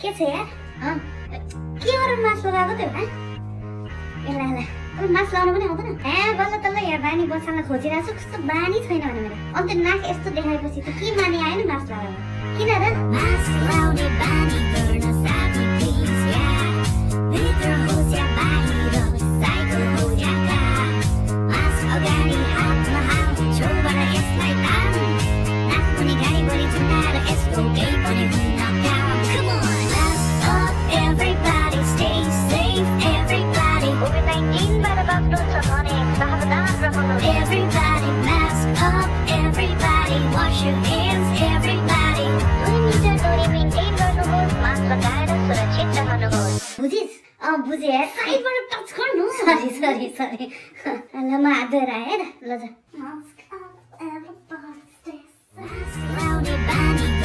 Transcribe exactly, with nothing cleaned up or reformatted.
के छ यार? अँ के गरेर मास्क लगाएको त्यो? हँ एला एला अब मास्क लगाउन पनि आउँदैन? ए बल्ल तल्ल यहाँ बानी बसाल्न खोजिरहेको छु, कस्तो बानी छैन भने मैले। अन्त नाक यस्तो देखाएपछि त के माने आएन मास्क लगाउन? किन र? मास्क लगाउने बानी गर्न साथी प्लिज यार, भित्र होस् या बाहिर, साइकल होस् या कार, मास्क अगाडि हातमा हात छेउबाट यसलाई तान, नाक पनि गाडी बढी चुनाएर यसको केही पनि हुन्न काम। Come on, mask up everybody, stay safe everybody, COVID nineteen बाट बाँच्नु छ भने सावधान रहनु। Everybody mask up everybody, wash your hands everybody, दुई मिटर दूरी मेन्टेन गर्नुहोस्, मास्क लगाएर सुरक्षित रहनुहोस्। बुझिस्? अँ बुझे यार, साइडबाट टच गर्नु। सरी सरी सरी ल म हात धोएर आएँ ल ल जा। Mask up everybody, stay safe.